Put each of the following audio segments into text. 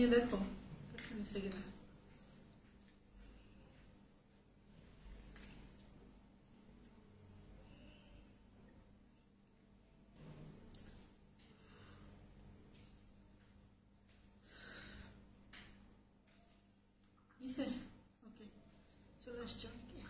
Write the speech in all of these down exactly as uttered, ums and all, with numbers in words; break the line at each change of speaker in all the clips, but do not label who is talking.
নিয়ে দেখো নিচে কিনা। ওকে চলে আসছে।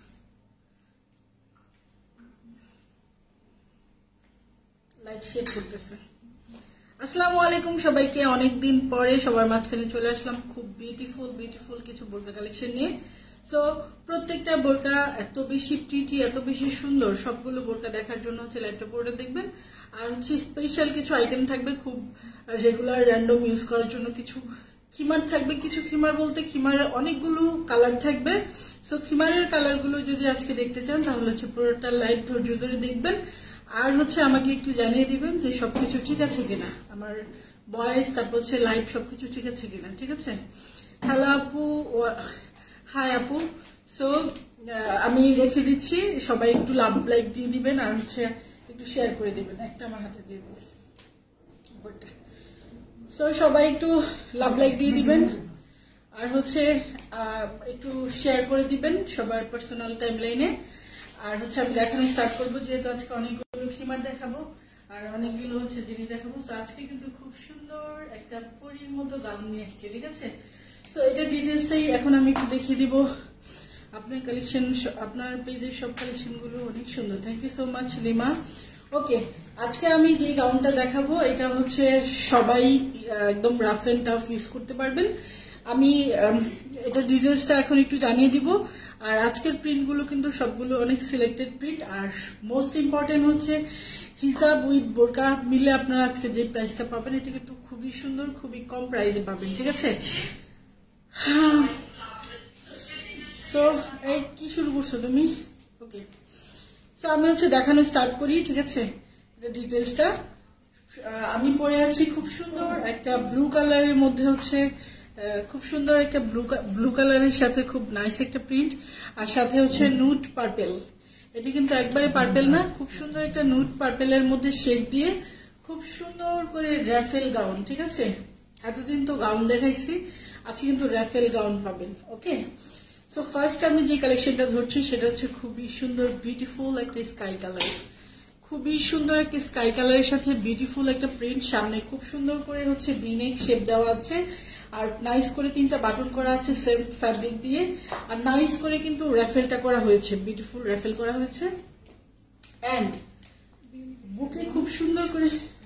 লাইট শেড করতেছে। আসসালামু আলাইকুম সবাইকে, অনেকদিন পরে সবার মাঝখানে চলে আসলাম খুব বিউটিফুল বিউটিফুল কিছু বোরকা কালেকশন নিয়ে। সো প্রত্যেকটা বোরকা এত বেশি প্রিটি, এত বেশি সুন্দর, সবগুলো বোরকা দেখার জন্য হচ্ছে লাইভটা পড়ে দেখবেন। আর হচ্ছে স্পেশাল কিছু আইটেম থাকবে, খুব রেগুলার র্যান্ডম ইউজ করার জন্য কিছু খিমার থাকবে। কিছু খিমার বলতে খিমারের অনেকগুলো কালার থাকবে। সো খিমারের কালারগুলো যদি আজকে দেখতে চান তাহলে হচ্ছে পুরোটা লাইভ ধৈর্য ধরে দেখবেন। আর হচ্ছে আমাকে একটু জানিয়ে দিবেন যে সবকিছু ঠিক আছে কিনা, আমার ভয়েস তারপর হচ্ছে লাইভ সবকিছু ঠিক আছে কিনা। ঠিক আছে? হ্যালো আপু, হাই আপু। সো আমি রেখে দিচ্ছি, সবাই একটু লাভ লাইক দিয়ে দিবেন আর হচ্ছে একটু শেয়ার করে দিবেন। একটা আমার হাতে দিয়ে দেবেন। সো সবাই একটু লাভ লাইক দিয়ে দিবেন আর হচ্ছে একটু শেয়ার করে দিবেন সবার পার্সোনাল টাইম লাইনে। আর হচ্ছে আমি দেখানো স্টার্ট করবো, যেহেতু আজকে অনেকগুলো খিমার দেখাবো আর অনেকগুলো হচ্ছে জিনিস দেখাবো। তো আজকে কিন্তু খুব সুন্দর একটা পরীর মতো গাউন নিয়ে এসছি। ঠিক আছে? সো এটা ডিটেলসটাই এখন আমি একটু দেখিয়ে দিব। আপনার কালেকশন, আপনার পেজের সব কালেকশন গুলো অনেক সুন্দর। Thank you so much Lima. Okay, আজকে আমি যে গাউনটা দেখাবো এটা হচ্ছে সবাই একদম রাফ এন্ড টাফ ইউজ করতে পারবেন। আমি এটা ডিটেলসটা এখন একটু জানিয়ে দিব। আর আজকের প্রিন্টগুলো কিন্তু সবগুলো অনেক সিলেক্টেড প্রিন্ট। আর মোস্ট ইম্পর্টেন্ট হচ্ছে হিজাব উইথ বোরকা মিলে আপনারা আজকে যে প্রাইসটা পাবেন এটা কিন্তু খুবই সুন্দর, খুবই কম প্রাইসে পাবেন। ঠিক আছে? সো এই কি শুরু করছো তুমি? ওকে, সো আমি হচ্ছে দেখানো স্টার্ট করি। ঠিক আছে? এটা ডিটেলসটা আমি পরে আছি খুব সুন্দর একটা ব্লু কালারের মধ্যে, হচ্ছে খুব সুন্দর একটা ব্লু ব্লু কালারের সাথে খুব নাইস একটা প্রিন্ট, আর সাথে হচ্ছে নুট পার্পেল। এটি কিন্তু একবারে পার্পেল না, খুব সুন্দর একটা নুট পার্পেলের মধ্যে শেড দিয়ে খুব সুন্দর করে র্যাফেল গাউন। ঠিক আছে? এতদিন তো গাউন দেখাইছি, আজকে কিন্তু র্যাফেল গাউন পাবেন। ওকে, সো ফার্স্ট আমি যে কালেকশনটা ধরছি সেটা হচ্ছে খুবই সুন্দর বিউটিফুল একটা স্কাই কালার। খুবই সুন্দর একটা স্কাই কালারের সাথে বিউটিফুল একটা প্রিন্ট, সামনে খুব সুন্দর করে হচ্ছে ভিনেক শেপ দেওয়া আছে আর নাইস করে তিনটা বাটন করা আছে সেম ফ্যাব্রিক দিয়ে। আর নাইস করে কিন্তু র্যাফেলটা করা হয়েছে, বিউটিফুল র্যাফেল করা হয়েছে। এন্ড বুকে খুব সুন্দর করে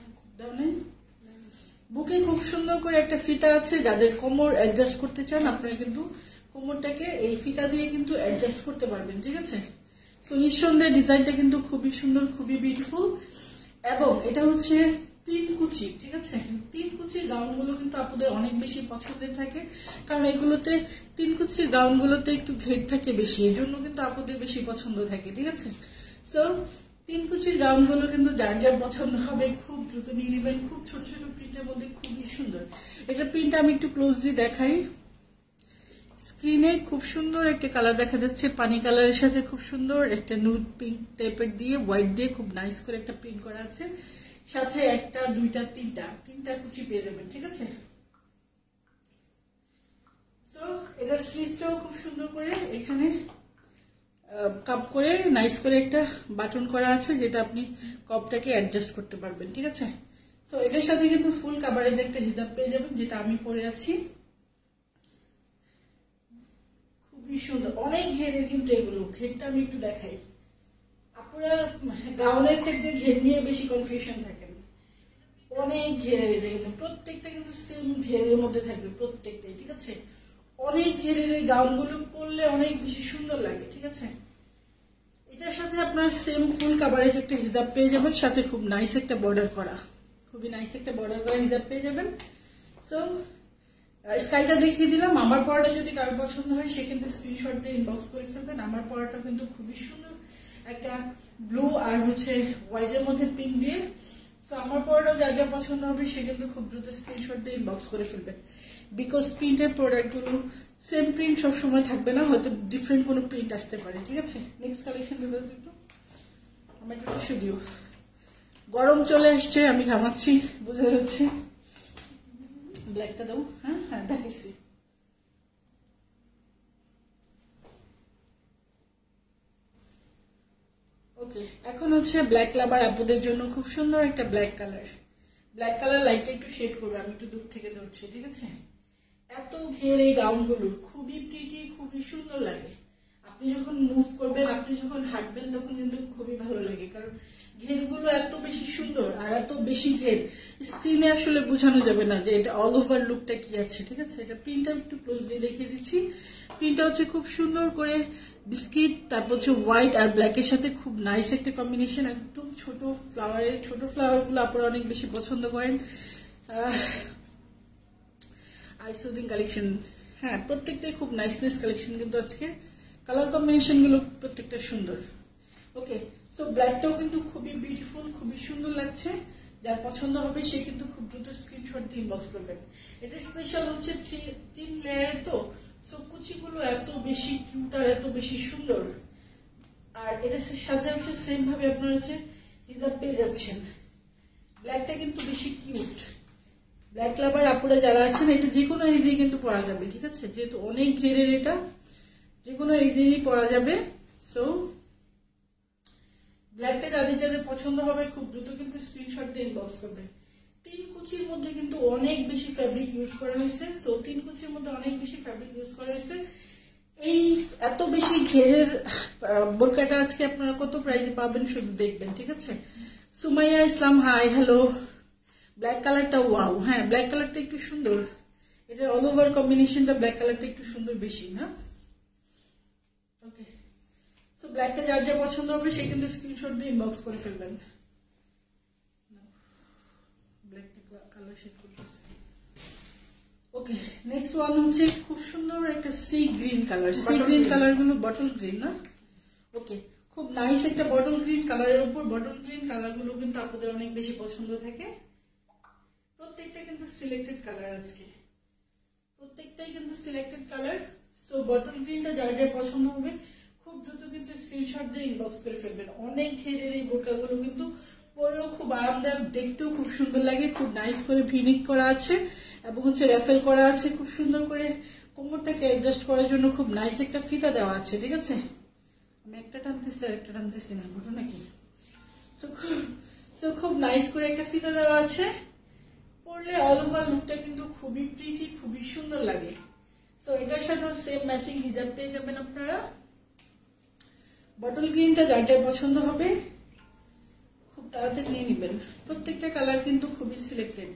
বুকে খুব সুন্দর করে একটা ফিতা আছে। যাদের কোমর অ্যাডজাস্ট করতে চান আপনারা কিন্তু কোমরটাকে এই ফিতা দিয়ে কিন্তু অ্যাডজাস্ট করতে পারবেন। ঠিক আছে? তো নিঃসন্দেহে ডিজাইনটা কিন্তু খুবই সুন্দর, খুবই বিউটিফুল। এবং এটা হচ্ছে তিন কুচি। ঠিক আছে? তিন কুচির গাউনগুলো কিন্তু আপুদের অনেক বেশি পছন্দের থাকে, কারণ এগুলোতে তিন কুচির গাউনগুলোতে একটু ঘের থাকে বেশি, এই জন্য কিন্তু আপুদের বেশি পছন্দ থাকে। ঠিক আছে? সো তিন কুচির গাউনগুলো কিন্তু যার যার পছন্দ হবে খুব দ্রুত নিয়ে নেবেন। খুব ছোট ছোট প্রিন্টের মধ্যে খুবই সুন্দর। এটা প্রিন্টটা আমি একটু ক্লোজলি দেখাই। স্ক্রিনে খুব সুন্দর একটা কালার দেখা যাচ্ছে, পানি কালারের সাথে খুব সুন্দর একটা নুড পিঙ্ক টাইপের দিয়ে হোয়াইট দিয়ে খুব নাইস করে একটা প্রিন্ট করা আছে। সাথে একটা দুইটা তিনটা তিনটা কুচি পেয়ে যাবেন। ঠিক আছে? সো এটার স্লিভটাও খুব সুন্দর করে এখানে কাপ করে নাইস করে একটা বাটন করা আছে, যেটা আপনি কপটাকে অ্যাডজাস্ট করতে পারবেন। ঠিক আছে? তো এটার সাথে কিন্তু ফুল কাভারেজ একটা হিজাব পেয়ে যাবেন, যেটা আমি পরে আছি। খুবই সুন্দর, অনেক ঘেরের কিন্তু এগুলো। ঘেরটা আমি একটু দেখাই। আপনারা গাউনের ক্ষেত্রে ঘের নিয়ে বেশি কনফিউশন থাকেন, অনেক ঘেরের। এটা কিন্তু প্রত্যেকটা কিন্তু সেম ঘেরের মধ্যে থাকবে প্রত্যেকটাই। ঠিক আছে? অনেক ঘেরের এই গাউনগুলো পরলে অনেক বেশি সুন্দর লাগে। ঠিক আছে? এটার সাথে আপনার সেম ফুল কাভারেজ একটা হিজাব পেয়ে যাবেন, সাথে খুব নাইস একটা বর্ডার করা, খুবই নাইস একটা বর্ডার করা হিজাব পেয়ে যাবেন। সো স্কাইটা দেখিয়ে দিলাম। আমার পড়াটা যদি কারো পছন্দ হয় সে কিন্তু স্ক্রিনশট দিয়ে ইনবক্স করে ফেলবেন। আমার পড়াটা কিন্তু খুবই সুন্দর, একটা ব্লু আর হচ্ছে হোয়াইটের মধ্যে পিঙ্ক দিয়ে। সো আমার পড়াটা যার যা পছন্দ হবে সে কিন্তু খুব দ্রুত স্ক্রিনশট দিয়ে ইনবক্স করে ফেলবেন। বিকজ প্রিন্টের প্রোডাক্টগুলো সেম প্রিন্ট সবসময় থাকবে না, হয়তো ডিফারেন্ট কোনো প্রিন্ট আসতে পারে। ঠিক আছে? নেক্সট কালেকশন দেবো একটু। আমার একটু শুধু গরম চলে আসছে, আমি ঘামাচ্ছি বোঝা যাচ্ছে। ব্ল্যাকটা দাও। হ্যাঁ হ্যাঁ দেখাইছি। ওকে, এখন হচ্ছে ব্ল্যাক লাভার আপুদের জন্য খুব সুন্দর একটা ব্ল্যাক কালার। ব্ল্যাক কালার লাইটটা একটু শেড করবে, আমি একটু দূর থেকে ধরছি, ঠিক আছে? এত ঘের এই গাউনগুলোর, খুবই প্রিটি, খুবই সুন্দর লাগে। আপনি যখন মুভ করবেন, আপনি যখন হাঁটবেন, তখন কিন্তু খুবই ভালো লাগে, কারণ ঘেরগুলো এত বেশি সুন্দর আর এত বেশি ঘের, স্ক্রিনে আসলে বোঝানো যাবে না যে এটা অল ওভার লুকটা কি আছে, ঠিক আছে? এটা প্রিন্টটা একটু ক্লোজলি দেখিয়ে দিচ্ছি। প্রিন্টটা হচ্ছে খুব সুন্দর করে বিস্কিট, তারপর হচ্ছে হোয়াইট আর ব্ল্যাকের সাথে খুব নাইস একটা কম্বিনেশন। একদম ছোট ফ্লাওয়ারের, ছোট ফ্লাওয়ারগুলো আপনারা অনেক বেশি পছন্দ করেন। আইসোদিং কালেকশন, হ্যাঁ প্রত্যেকটাই খুব নাইস নাইস কালেকশন, কিন্তু আজকে কালার কম্বিনেশন গুলো প্রত্যেকটা সুন্দর। ওকে, সো ব্ল্যাকটাও কিন্তু খুবই বিউটিফুল, খুবই সুন্দর লাগছে। যার পছন্দ হবে সে কিন্তু খুব দ্রুত স্ক্রিনশট দিয়ে ইনবক্স করবেন। এটা স্পেশাল হচ্ছে তিন লেয়ারের, তো সো কুচিগুলো এত বেশি কিউট আর এত বেশি সুন্দর। আর এটা সাথে হচ্ছে সেম ভাবে আপনারা হচ্ছে হিজাব পেয়ে যাচ্ছেন। ব্ল্যাকটা কিন্তু বেশি কিউট। ব্ল্যাক লাভার আপুরা যারা আছেন, এটা যে কোনো এজ দিয়ে কিন্তু পরা যাবে, ঠিক আছে? যেহেতু অনেক ঘেরের, এটা যে কোনো এজ দিয়েই পরা যাবে। সো ব্ল্যাকটা যাদের যাদের পছন্দ হবে খুব দ্রুত কিন্তু স্ক্রিনশট দিয়ে ইনবক্স করবেন। তিন কুচির মধ্যে কিন্তু অনেক বেশি ফ্যাব্রিক ইউজ করা হয়েছে। সো তিন কুচির মধ্যে অনেক বেশি ফ্যাব্রিক ইউজ করা হয়েছে। এই এত বেশি ঘেরের বোরকাটা আজকে আপনারা কত প্রাইসে পাবেন শুধু দেখবেন, ঠিক আছে? Sumaiya Islam, hi, hello. Black কালারটা ওয়াও, হ্যাঁ ব্ল্যাক কালারটা একটু সুন্দর, এটা অল ওভার কম্বিনেশনটা ব্ল্যাক কালারটা একটু সুন্দর বেশি না? ওকে, সো ব্ল্যাকটা যার যা পছন্দ হবে সে কিন্তু স্ক্রিনশট দিয়ে ইনবক্স করে ফেলবেন। ব্ল্যাকটা কালার শেড করতেছে। ওকে, নেক্সট ওয়ান হচ্ছে খুব সুন্দর একটা sea green colour. Sea green colour গুলো বটল গ্রিন না? ওকে, খুব নাইস একটা বটল গ্রিন কালারের উপর বটল গ্রিন কালার গুলো কিন্তু আপনাদের অনেক বেশি পছন্দ থাকে। প্রত্যেকটা কিন্তু সিলেক্টেড কালার, আজকে প্রত্যেকটাই কিন্তু সিলেক্টেড কালার। সো বটল গ্রিনটা যার যার পছন্দ হবে খুব দ্রুত কিন্তু স্ক্রিনশট দিয়ে ইনবক্স করে ফেলবেন। অনেক ঘেরের এই বোরকাগুলো কিন্তু পরেও খুব আরামদায়ক, দেখতেও খুব সুন্দর লাগে। খুব নাইস করে ভিনিক করা আছে এবং হচ্ছে র্যাফেল করা আছে। খুব সুন্দর করে কোমরটাকে অ্যাডজাস্ট করার জন্য খুব নাইস একটা ফিতা দেওয়া আছে, ঠিক আছে? আমি একটা টানতেছি আর একটা টানতেছি না, ঘটনা কি? সো খুব নাইস করে একটা ফিতা দেওয়া আছে। পরলে অল ওভার লুকটা কিন্তু খুবই প্রিটি, খুবই সুন্দর লাগে। সো এটার সাথেও সেম ম্যাচিং হিজাব পেয়ে যাবেন আপনারা। বটল গ্রিনটা যার যার পছন্দ হবে খুব তাড়াতাড়ি নিয়ে নেবেন। প্রত্যেকটা কালার কিন্তু খুবই সিলেক্টেড।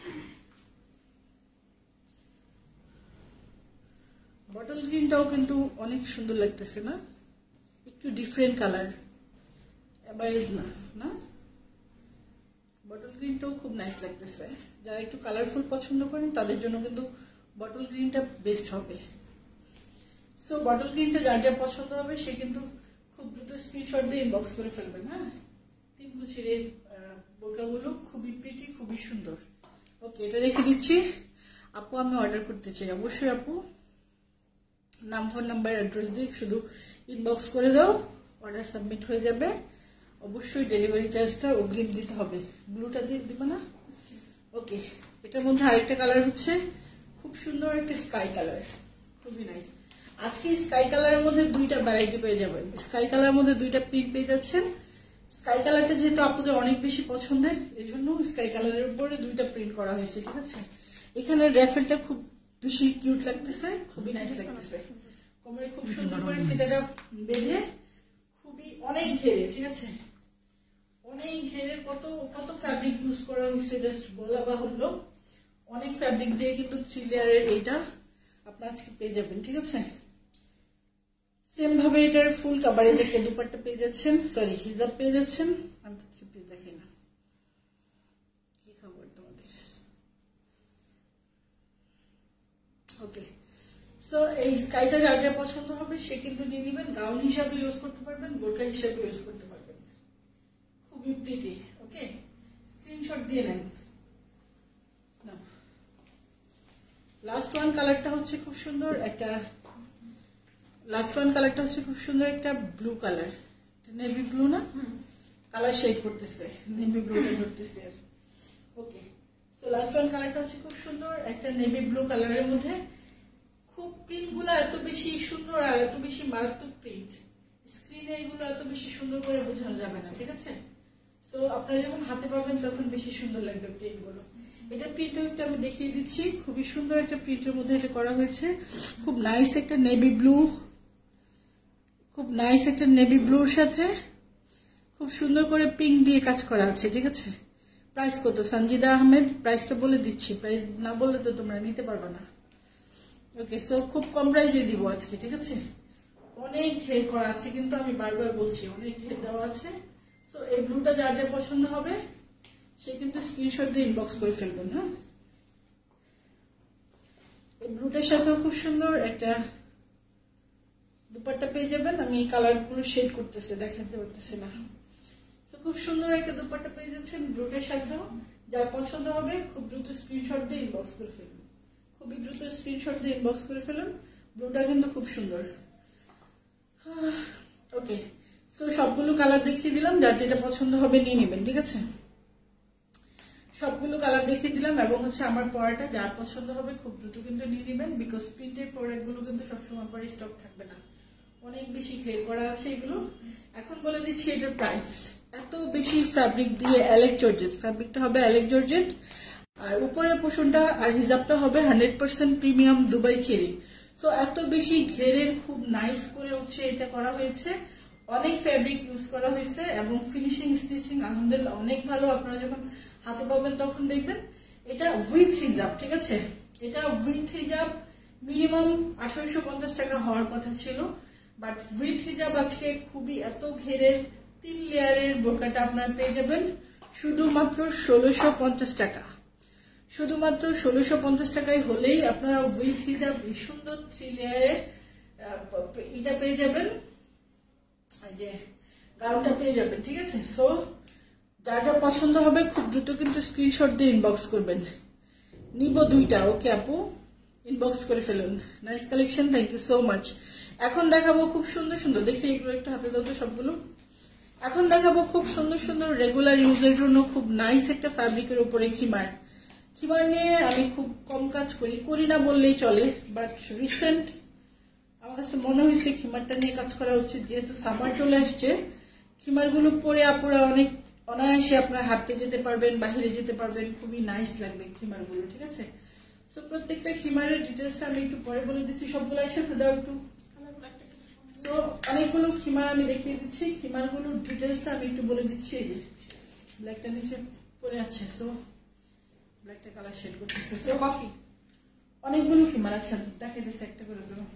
বটল গ্রিনটাও কিন্তু অনেক সুন্দর লাগতেছে না? একটু ডিফারেন্ট কালার, এভারেজ না না? বটল গ্রিনটাও খুব নাইস লাগতেছে। যারা একটু কালারফুল পছন্দ করেন তাদের জন্য কিন্তু বটল গ্রিনটা বেস্ট হবে। সো বটল গ্রিনটা যার যার পছন্দ হবে সে কিন্তু খুব দ্রুত স্ক্রিনশট দিয়ে ইনবক্স করে ফেলবেন। হ্যাঁ, তিন কুচির এই বোরকাগুলো খুবই প্রিটি, খুবই সুন্দর। ওকে, এটা রেখে দিচ্ছি। আপু আমি অর্ডার করতে চাই। অবশ্যই আপু, নাম, ফোন নাম্বার, অ্যাড্রেস দিয়ে শুধু ইনবক্স করে দাও, অর্ডার সাবমিট হয়ে যাবে। অবশ্যই ডেলিভারি চার্জটা অগ্রিম দিতে হবে। ব্লুটা দিয়ে দিবে না? ওকে, এটার মধ্যে আরেকটা কালার হচ্ছে খুব সুন্দর একটা স্কাই কালার, খুবই নাইস। আজকে স্কাই কালারের মধ্যে দুইটা ভ্যারাইটি পেয়ে যাবেন। স্কাই কালারের মধ্যে দুইটা প্রিন্ট পেয়ে যাচ্ছেন। স্কাই কালারটা যেহেতু আপনাদের অনেক বেশি পছন্দের, এই জন্য স্কাই কালারের উপরে দুইটা প্রিন্ট করা হয়েছে, ঠিক আছে? এখানে র্যাফেলটা খুব বেশি কিউট লাগতেছে, খুবই নাইস লাগতেছে। কোমরে খুব সুন্দর করে ফিতাটা বেঁধে খুবই অনেক ঘেরে, ঠিক আছে? অনেক ঘেরের কত কত ফ্যাব্রিক ইউজ করা হয়েছে জাস্ট বলা বাহুল্য। অনেক ফ্যাব্রিক দিয়ে কিন্তু থ্রি লেয়ারের এইটা আপনারা আজকে পেয়ে যাবেন, ঠিক আছে? সেম ভাবে এটার ফুল কাভারেজ একটা দুপাট্টা পেয়ে যাচ্ছেন, সরি হিজাব পেয়ে যাচ্ছেন। আমি তো থ্রি পিস দেখি না, কি খবর তোমাদের? ওকে, সো এই স্কাইটা যার যার পছন্দ হবে সে কিন্তু নিয়ে নেবেন। গাউন হিসাবে ইউজ করতে পারবেন, বোরকা হিসাবে ইউজ করতে পারবেন। খুবই প্রিটি। ওকে, স্ক্রিনশট দিয়ে নেন। লাস্ট ওয়ান কালারটা হচ্ছে খুব সুন্দর একটা, লাস্ট ওয়ান কালারটা হচ্ছে খুব সুন্দর একটা ব্লু কালার। নেভি ব্লু না? কালার শেড করতেছে, নেভি ব্লুটা ধরতেছে আর। Okay, so so last one কালারটা হচ্ছে খুব সুন্দর একটা নেভি ব্লু কালারের মধ্যে। খুব প্রিন্টগুলো এত বেশি সুন্দর আর এত বেশি মারাত্মক প্রিন্ট, স্ক্রিনে এগুলো এত বেশি সুন্দর করে বোঝানো যাবে না, ঠিক আছে? সো আপনারা যখন হাতে পাবেন তখন বেশি সুন্দর লাগবে প্রিন্টগুলো। এটা প্রিন্টও একটু আমি দেখিয়ে দিচ্ছি, খুবই সুন্দর একটা প্রিন্টের মধ্যে এটা করা হয়েছে। খুব নাইস একটা নেভি ব্লু, খুব নাইস একটা নেভি ব্লুর সাথে খুব সুন্দর করে পিঙ্ক দিয়ে কাজ করা আছে, ঠিক আছে? প্রাইস কত সঞ্জিদা আহমেদ? প্রাইসটা বলে দিচ্ছি, প্রাইস না বললে তো তোমরা নিতে পারবে না। ওকে, সো খুব কম প্রাইসে দিব আজকে, ঠিক আছে? অনেক ঘের করা আছে কিন্তু আমি বারবার বলছি অনেক ঘের দেওয়া আছে। সো এই ব্লুটা যার যা পছন্দ হবে সে কিন্তু স্ক্রিনশট দিয়ে ইনবক্স করে ফেলবেন। হ্যাঁ, এই ব্লুটার সাথেও খুব সুন্দর একটা দুপাট্টা পেয়ে যাবেন। আমি এই কালারগুলো শেড করতেছি, দেখাতে পারতেছি না। তো খুব সুন্দর একটা দুপাট্টা পেয়ে যাচ্ছেন ব্লুটার সাথেও। যার পছন্দ হবে খুব দ্রুত স্ক্রিনশট দিয়ে ইনবক্স করে ফেলুন, খুবই দ্রুত স্ক্রিনশট দিয়ে ইনবক্স করে ফেলুন। ব্লুটা কিন্তু খুব সুন্দর। ওকে, সো সবগুলো কালার দেখিয়ে দিলাম, যার যেটা পছন্দ হবে নিয়ে নেবেন, ঠিক আছে? সবগুলো কালার দেখিয়ে দিলাম এবং হচ্ছে আমার পরাটা যার পছন্দ হবে খুব দ্রুত কিন্তু নিয়ে নেবেন, বিকজ প্রিন্টের প্রোডাক্টগুলো কিন্তু সবসময় পরে স্টক থাকবে না, অনেক বেশি ঘের করা আছে এগুলো। এখন বলে দিচ্ছি এটার প্রাইস। এত বেশি ফ্যাব্রিক দিয়ে অ্যালেক জর্জেট, ফ্যাব্রিকটা হবে অ্যালেক জর্জেট, আর উপরের পোর্শনটা আর হিজাবটা হবে hundred percent premium Dubai cherry. So এত বেশি ঘেরের খুব নাইস করে হচ্ছে এটা করা হয়েছে, অনেক ফ্যাব্রিক ইউজ করা হয়েছে এবং ফিনিশিং স্টিচিং আলহামদুলিল্লাহ অনেক ভালো। আপনারা যখন হাতে পাবেন তখন দেখবেন। এটা উইথ হিজাব, ঠিক আছে? এটা উইথ হিজাব মিনিমাম আঠারোশো পঞ্চাশ টাকা হওয়ার কথা ছিল, বাট উইথ হিজাব আজকে খুবই এত ঘেরের তিন লেয়ারের বোরকাটা আপনারা পেয়ে যাবেন শুধুমাত্র ষোলোশো পঞ্চাশ টাকা। শুধুমাত্র ষোলোশো পঞ্চাশ টাকায় হলেই আপনারা উইথ হিজাব এই সুন্দর থ্রি লেয়ারের এটা পেয়ে যাবেন, যে গাউনটা পেয়ে যাবেন, ঠিক আছে? সো যার যা পছন্দ হবে খুব দ্রুত কিন্তু স্ক্রিনশট দিয়ে ইনবক্স করবেন। নিব দুইটা, ওকে আপু, ইনবক্স করে ফেলুন। Nice collection, thank you so much. এখন দেখাবো খুব সুন্দর সুন্দর, দেখি এগুলো একটু হাতে দাও তো সবগুলো। এখন দেখাবো খুব সুন্দর সুন্দর রেগুলার ইউজের জন্য খুব নাইস একটা ফ্যাব্রিকের উপরে খিমার। খিমার নিয়ে আমি খুব কম কাজ করি, করি না বললেই চলে, বাট রিসেন্ট আমার কাছে মনে হয়েছে খিমারটা নিয়ে কাজ করা উচিত। যেহেতু সামার চলে আসছে, খিমারগুলো পরে আপুরা অনেক অনায়াসে আপনারা হাঁটতে যেতে পারবেন, বাহিরে যেতে পারবেন, খুবই নাইস লাগবে খিমারগুলো, ঠিক আছে? তো প্রত্যেকটা খিমারের ডিটেলসটা আমি একটু পরে বলে দিচ্ছি, সবগুলো একসাথে দাও একটু। তো অনেকগুলো খিমার আমি দেখিয়ে দিচ্ছি, খিমারগুলোর ডিটেলসটা আমি একটু বলে দিচ্ছি। এই যে ব্ল্যাকটা নিচে পরে আছে, সো ব্ল্যাকটা কালার শেড করতেছে। সো কফি অনেকগুলো খিমার আছে, দেখে দিচ্ছে একটা করে ধরো,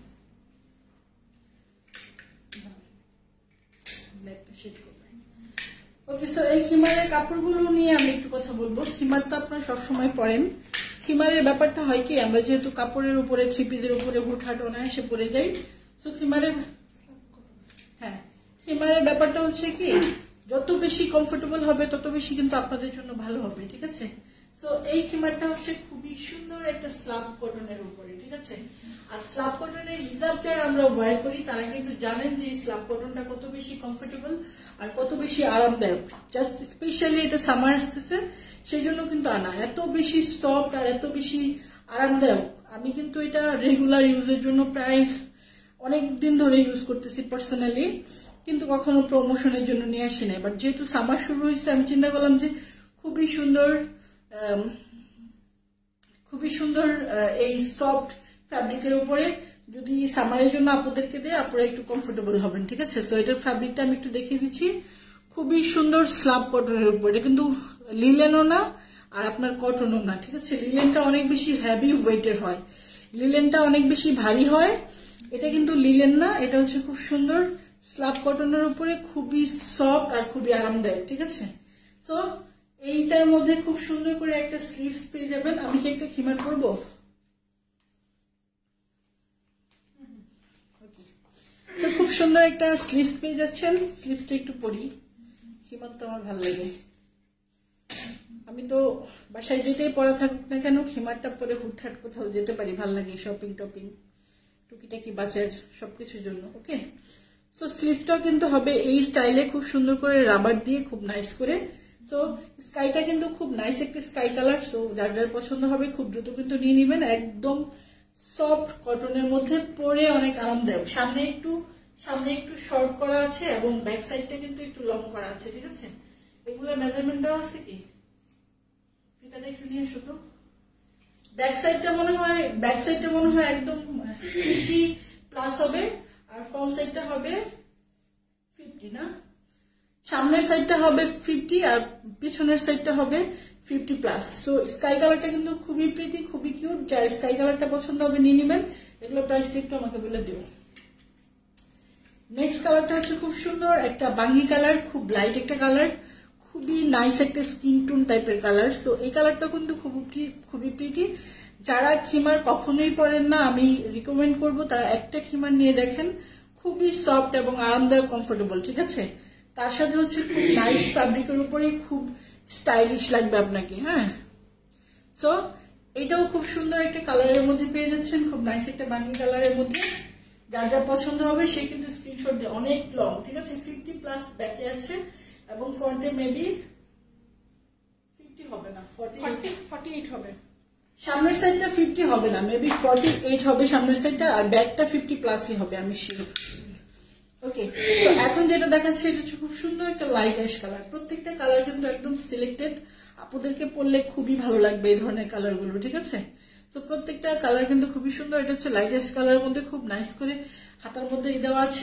ব্ল্যাকটা শেড করবে। ওকে, সো এই খিমারের কাপড়গুলো নিয়ে আমি একটু কথা বলবো। খিমার তো আপনারা সবসময় পরেন। খিমারের ব্যাপারটা হয় কি, আমরা যেহেতু কাপড়ের উপরে থ্রি পিসের উপরে হুটহাট অনায়াসে পরে যাই, সো খিমারের হ্যাঁ খিমারের ব্যাপারটা হচ্ছে কি, যত বেশি কমফোর্টেবল হবে তত বেশি কিন্তু আপনাদের জন্য ভালো হবে, ঠিক আছে? সো এই খিমারটা হচ্ছে খুবই সুন্দর একটা স্লাব কটনের উপরে, ঠিক আছে? আর স্লাব কটনের হিজাব যারা আমরা ওয়্যার করি তারা কিন্তু জানেন যে স্লাব কটনটা কত বেশি কমফোর্টেবল আর কত বেশি আরামদায়ক। জাস্ট স্পেশালি এটা সামার আসতেছে সেই জন্য কিন্তু আনা, এত বেশি সফট আর এত বেশি আরামদায়ক। আমি কিন্তু এটা রেগুলার ইউজের জন্য প্রায় অনেক দিন ধরে ইউজ করতেছি পার্সোনালি, কিন্তু কখনো প্রমোশনের জন্য নিয়ে আসি না। বাট যেহেতু সামার শুরু হয়েছে আমি চিন্তা করলাম যে খুবই সুন্দর খুবই সুন্দর এই সফট ফ্যাব্রিকের উপরে যদি সামারের জন্য আপুদেরকে দিয়ে আপনারা একটু কমফোর্টেবল হবেন, ঠিক আছে? সো এটার ফ্যাব্রিকটা আমি একটু দেখিয়ে দিচ্ছি। খুবই সুন্দর স্লাব কটনের উপরে, কিন্তু লিলেনও না আর আপনার কটনও না, ঠিক আছে? লিলেনটা অনেক বেশি হেভি ওয়েটের হয়, লিলেনটা অনেক বেশি ভারী হয়। এটা কিন্তু লিলেন না, এটা হচ্ছে খুব সুন্দর স্লাব কটনের উপরে, খুবই সফট আর খুবই আরামদায়ক, ঠিক আছে? সো এইটার মধ্যে খুব সুন্দর করে একটা স্লিভস পেয়ে যাবেন। আমি কি একটা খিমার করবো? খুব সুন্দর একটা স্লিভস পেয়ে যাচ্ছেন। স্লিভসটা একটু পরি, খিমার তো আমার ভালো লাগে। আমি তো বাসায় যেটাই পরা থাকুক না কেন খিমারটা পরে হুটহাট কোথাও যেতে পারি, ভালো লাগে, শপিং টপিং টুকিটাকি বাজার সবকিছুর জন্য। ওকে, সো স্লিভটাও কিন্তু হবে এই স্টাইলে, খুব সুন্দর করে রাবার দিয়ে খুব নাইস করে সো স্কাইটা কিন্তু খুব নাইস একটা স্কাই কালার। সো যার যার পছন্দ হবে খুব দ্রুত কিন্তু নিয়ে নেবেন। একদম সফট কটনের মধ্যে, পরে অনেক আরামদায়ক। সামনে একটু সামনে একটু শর্ট করা আছে এবং ব্যাক সাইডটা কিন্তু একটু লং করা আছে, ঠিক আছে। এগুলোর মেজারমেন্ট দেওয়া আছে কি? ফিতাটা একটু নিয়ে আসো তো। ব্যাক সাইডটা মনে হয় ব্যাক সাইডটা মনে হয় একদম ফিফটি প্লাস হবে, আর ফ্রন্ট সাইডটা হবে ফিফটি না, সামনের সাইডটা হবে ফিফটি আর পিছনের সাইডটা হবে ফিফটি প্লাস। সো স্কাই কালারটা কিন্তু খুবই প্রিটি, খুবই কিউট। যার স্কাই কালারটা পছন্দ হবে নিয়ে নেবেন। এগুলো প্রাইসটা একটু আমাকে বলে দিও। নেক্সট কালারটা হচ্ছে খুব সুন্দর একটা বাঙ্গি কালার, খুব লাইট একটা কালার, খুবই নাইস একটা স্কিন টোন টাইপের কালার। সো এই কালারটা কিন্তু খুবই খুবই প্রিটি। যারা খিমার কখনোই পরেন না, আমি রিকমেন্ড করব তারা একটা খিমার নিয়ে দেখেন। খুবই সফট এবং আরামদায়ক, কমফোর্টেবল, ঠিক আছে। তার সাথে হচ্ছে খুব নাইস ফ্যাব্রিকের উপরে খুব স্টাইলিশ লাগবে আপনাকে। হ্যাঁ, সো এটাও খুব সুন্দর একটা কালারের মধ্যে পেয়ে যাচ্ছেন, খুব নাইস একটা বাঙ্গি কালারের মধ্যে। যার যার পছন্দ হবে সে কিন্তু স্ক্রিনশট দিয়ে, অনেক লং, ঠিক আছে, ফিফটি প্লাস ব্যাকে আছে এবং ফ্রন্টে মেবি ফিফটি হবে না, ফর্টি এইট হবে। সামনের সাইডটা ফিফটি হবে না, মেবি ফর্টি এইট হবে সামনের সাইডটা, আর ব্যাকটা ফিফটি প্লাসই হবে, আমি শিওর। ওকে, তো এখন যেটা দেখাচ্ছে এটা হচ্ছে খুব সুন্দর একটা লাইট অ্যাশ কালার। প্রত্যেকটা কালার কিন্তু একদম সিলেক্টেড, আপুদেরকে পরলে খুবই ভালো লাগবে এই ধরনের কালারগুলো, ঠিক আছে। তো প্রত্যেকটা কালার কিন্তু খুবই সুন্দর। এটা হচ্ছে লাইট অ্যাশ কালারের মধ্যে খুব নাইস করে হাতার মধ্যে দেওয়া আছে।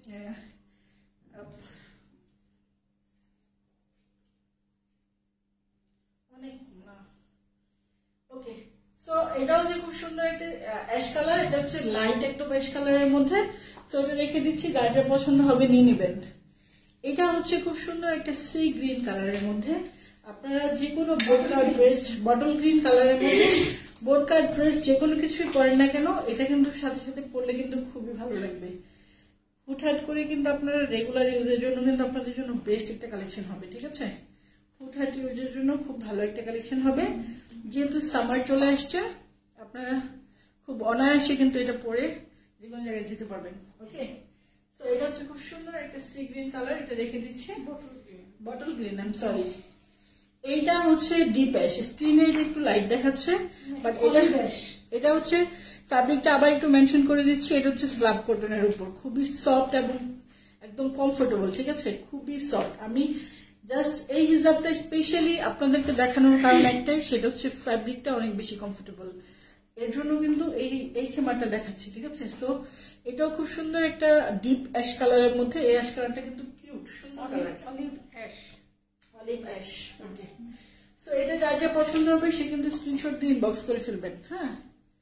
অনেক না, ওকে। সো এটা হচ্ছে খুব সুন্দর একটা অ্যাশ কালার। এটা হচ্ছে লাইট একদম অ্যাশ কালারের মধ্যে। সো এটা রেখে দিচ্ছি, গাড়িটা পছন্দ হবে নিয়ে নেবেন। এটা হচ্ছে খুব সুন্দর একটা সি গ্রিন কালারের মধ্যে। আপনারা যে কোনো বোরকা ড্রেস, বটল গ্রিন কালারের মধ্যে বোরকা ড্রেস যে কোনো কিছুই পরেন না কেন, এটা কিন্তু সাথে সাথে পরলে কিন্তু খুবই ভালো লাগবে। হুটহাট করে কিন্তু আপনারা রেগুলার ইউজের জন্য কিন্তু আপনাদের জন্য বেস্ট একটা কালেকশন হবে, ঠিক আছে। হুটহাট ইউজের জন্য খুব ভালো একটা কালেকশন হবে। যেহেতু সামার চলে আসছে, আপনারা খুব অনায়াসে কিন্তু এটা পরে যে কোনো জায়গায় যেতে পারবেন। ওকে, তো এটা হচ্ছে খুব সুন্দর একটা সি গ্রিন কালার। এটা রেখে দিচ্ছে, bottle green, bottle green, I am sorry. এইটা হচ্ছে ডিপ অ্যাশ, স্ক্রিনে এটা একটু লাইট দেখাচ্ছে, বাট এটা এটা হচ্ছে ফ্যাব্রিকটা আবার একটু মেনশন করে দিচ্ছি। এটা হচ্ছে স্ল্যাব কটনের উপর, খুবই সফট এবং একদম কমফোর্টেবল, ঠিক আছে, খুবই সফট। আমি জাস্ট এই হিজাবটা স্পেশালি আপনাদেরকে দেখানোর কারণ একটাই, সেটা হচ্ছে ফ্যাব্রিকটা অনেক বেশি কমফোর্টেবল, এর জন্য কিন্তু এই এই খেমারটা দেখাচ্ছি, ঠিক আছে। সো এটাও খুব সুন্দর একটা ডিপ অ্যাশ কালারের মধ্যে। এই অ্যাশ কালারটা কিন্তু কিউট, সুন্দর colour, olive ash, olive ash. Okay, so এটা যার যা পছন্দ হবে সে কিন্তু স্ক্রিনশট দিয়ে ইনবক্স করে ফেলবেন। হ্যাঁ,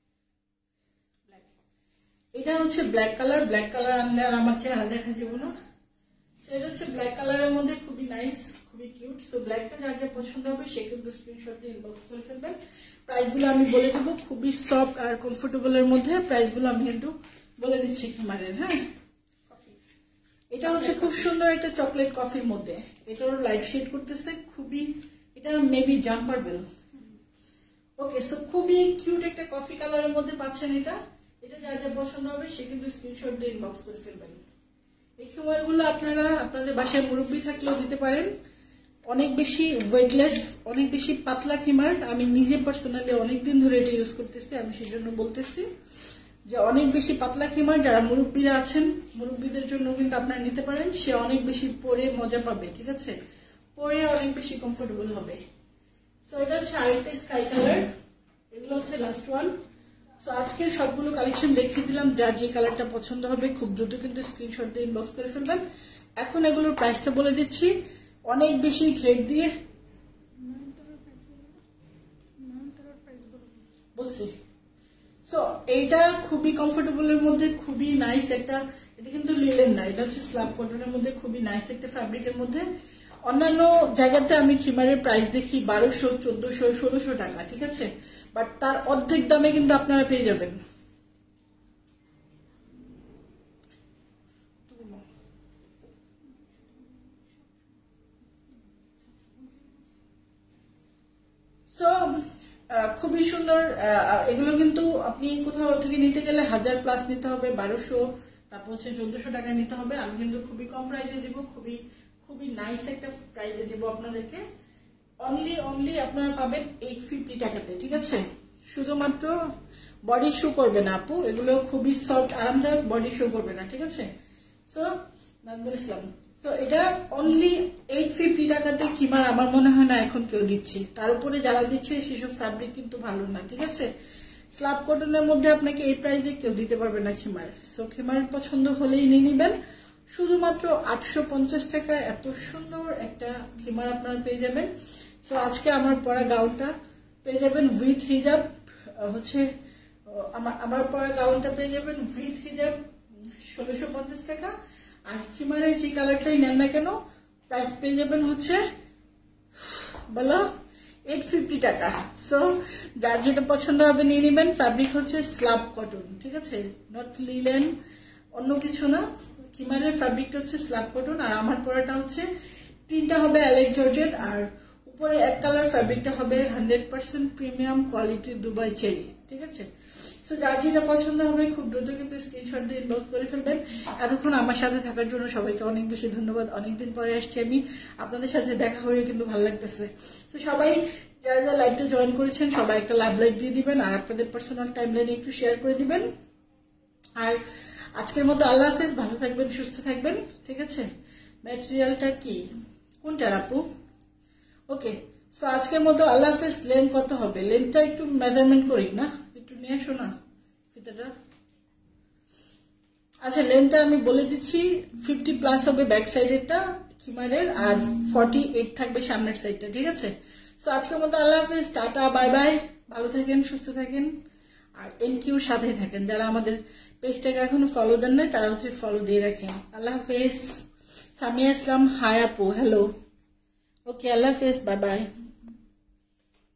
এটা হচ্ছে ব্ল্যাক কালার। ব্ল্যাক কালার আনলে আর আমার চেহারা দেখা যাবে না। এটা হচ্ছে ব্ল্যাক কালারের মধ্যে খুবই নাইস, খুবই কিউট। সো ব্ল্যাকটা যার যা পছন্দ হবে সে কিন্তু স্ক্রিনশট দিয়ে ইনবক্স করে ফেলবেন। প্রাইসগুলো আমি বলে দেবো, খুবই সফট আর কমফোর্টেবলের মধ্যে। প্রাইসগুলো আমি কিন্তু বলে দিচ্ছি খিমারের। হ্যাঁ, এটা হচ্ছে খুব সুন্দর একটা চকলেট কফির মধ্যে, এটারও লাইট শেড করতেছে খুবই, এটা maybe jumper bell. Okay, so খুবই কিউট একটা কফি কালারের মধ্যে পাচ্ছেন এটা। এটা যার যা পছন্দ হবে সে কিন্তু স্ক্রিনশট দিয়ে ইনবক্স করে ফেলবেন। এই খিমারগুলো আপনারা আপনাদের বাসায় মুরব্বি থাকলেও দিতে পারেন। অনেক বেশি ওয়েটলেস, অনেক বেশি পাতলা খিমার। আমি নিজে পার্সোনালি অনেকদিন ধরে এটা ইউজ করতেছি, আমি সেই জন্য বলতেছি যে অনেক বেশি পাতলা খিমার। যারা মুরব্বিরা আছেন, মুরব্বিদের জন্য কিন্তু আপনারা নিতে পারেন। সে অনেক বেশি পরে মজা পাবে, ঠিক আছে, পরে অনেক বেশি কমফোর্টেবল হবে। সো এটা হচ্ছে আরেকটা স্কাই কালার। এগুলো হচ্ছে লাস্ট ওয়ান। সো আজকে সবগুলো কালেকশন দেখিয়ে দিলাম। যার যে কালারটা পছন্দ হবে খুব দ্রুত কিন্তু স্ক্রিনশট দিয়ে ইনবক্স করে ফেলবেন। এখন এগুলোর প্রাইসটা বলে দিচ্ছি। অনেক বেশি ঘেট দিয়ে বলছি। সো এইটা খুবই কমফোর্টেবলের মধ্যে, খুবই নাইস একটা, এটা কিন্তু লিলেন না, এটা হচ্ছে স্ল্যাব কটনের মধ্যে, খুবই নাইস একটা ফ্যাব্রিকের মধ্যে। অন্যান্য জায়গাতে আমি খিমারের প্রাইস দেখি বারোশো, চোদ্দশো, ষোলোশো টাকা, ঠিক আছে, বাট তার অর্ধেক দামে কিন্তু আপনারা পেয়ে যাবেন। সো খুবই সুন্দর। এগুলো কিন্তু আপনি কোথাও থেকে নিতে গেলে হাজার প্লাস নিতে হবে, বারোশো, তারপর হচ্ছে চোদ্দশো টাকায় নিতে হবে। আমি কিন্তু খুবই কম প্রাইসে দিব, খুবই খুবই নাইস একটা প্রাইসে দিব আপনাদেরকে। অনলি অনলি আপনারা পাবেন এইট ফিফটি টাকাতে, ঠিক আছে? শুধুমাত্র বডি শো করবে না আপু, এগুলো খুবই সফট আরামদায়ক, বডি শো করবে না, ঠিক আছে? সো নাজমুল ইসলাম, সো এটা অনলি এইট ফিফটি টাকাতে খিমার আমার মনে হয় না এখন কেউ দিচ্ছে। তার উপরে যারা দিচ্ছে সেসব ফ্যাব্রিক কিন্তু ভালো না, ঠিক আছে? স্ল্যাব কটনের মধ্যে আপনাকে এই প্রাইসে কেউ দিতে পারবে না খিমার। সো খিমার পছন্দ হলেই নিয়ে নিবেন। শুধুমাত্র আটশো পঞ্চাশ টাকা এত সুন্দর একটা খিমার আপনারা পেয়ে যাবেন। সো আজকে আমার পরা গাউনটা পেয়ে যাবেন উইথ হিজাব, হচ্ছে আমার আমার পরা গাউনটা পেয়ে যাবেন উইথ হিজাব ষোলোশো পঞ্চাশ টাকা। আর খিমারের যে কালারটাই নেন না কেন প্রাইস পেয়ে যাবেন হচ্ছে বলো এইট ফিফটি টাকা। সো যার যেটা পছন্দ হবে নিয়ে নেবেন। ফ্যাব্রিক হচ্ছে স্ল্যাব কটন, ঠিক আছে? নট লিলেন, অন্য কিছু না। খিমারের ফ্যাব্রিকটা হচ্ছে স্ল্যাব কটন, আর আমার পরাটা হচ্ছে প্রিন্টটা হবে অ্যালেক জর্জেট, আর উপরে এক কালার ফ্যাব্রিকটা হবে হান্ড্রেড পার্সেন্ট প্রিমিয়াম কোয়ালিটির দুবাই চেরি, ঠিক আছে? সো যার যেটা পছন্দ হবে খুব দ্রুত কিন্তু স্ক্রিনশট দিয়ে ইনবক্স করে ফেলবেন। এতক্ষণ আমার সাথে থাকার জন্য সবাইকে অনেক বেশি ধন্যবাদ। অনেকদিন পরে আসছি আমি, আপনাদের সাথে দেখা হয়ে কিন্তু ভালো লাগতেছে। তো সবাই যারা যারা লাইভটা জয়েন করেছেন সবাই একটা লাভ লাইক দিয়ে দিবেন, আর আপনাদের পার্সোনাল টাইম লাইনে একটু শেয়ার করে দিবেন। আর আজকের মতো আল্লাহ হাফেজ, ভালো থাকবেন, সুস্থ থাকবেন, ঠিক আছে? ম্যাটেরিয়ালটা কি কোনটার আপু? ওকে, সো আজকের মতো আল্লাহ হাফেজ। লেন কত হবে? লেনটা একটু মেজারমেন্ট করি না, একটু নিয়ে আসো না ফিতাটা। আচ্ছা, লেনটা আমি বলে দিচ্ছি, ফিফটি প্লাস হবে ব্যাক সাইডেরটা খিমারের, আর ফর্টি এইট থাকবে সামনের সাইডটা, ঠিক আছে? সো আজকের মতো আল্লাহ হাফেজ, টাটা, বাই বাই, ভালো থাকেন, সুস্থ থাকেন, আর এনকিউর সাথেই থাকেন। যারা আমাদের পেজটাকে এখনো ফলো দেন নাই তারা হচ্ছে ফলো দিয়ে রাখেন। আল্লাহ হাফেজ। সামিয়া ইসলাম, হাই আপু, হ্যালো। ওকে, আল্লাহ হাফেজ, বাই বাই।